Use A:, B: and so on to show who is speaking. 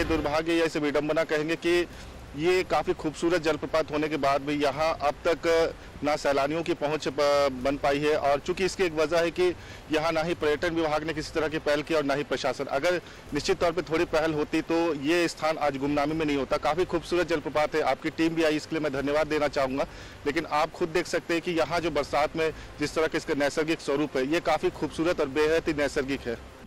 A: दुर्भाग्य या इसे विडंबना कहेंगे कि ये काफ़ी खूबसूरत जलप्रपात होने के बाद भी यहाँ अब तक ना सैलानियों की पहुँच बन पाई है। और चूंकि इसकी एक वजह है कि यहाँ ना ही पर्यटन विभाग ने किसी तरह की पहल की और ना ही प्रशासन। अगर निश्चित तौर पे थोड़ी पहल होती तो ये स्थान आज गुमनामी में नहीं होता। काफ़ी खूबसूरत जलप्रपात है, आपकी टीम भी आई, इसके लिए मैं धन्यवाद देना चाहूँगा। लेकिन आप खुद देख सकते हैं कि यहाँ जो बरसात में जिस तरह का इसका नैसर्गिक स्वरूप है, ये काफ़ी खूबसूरत और बेहद ही नैसर्गिक है।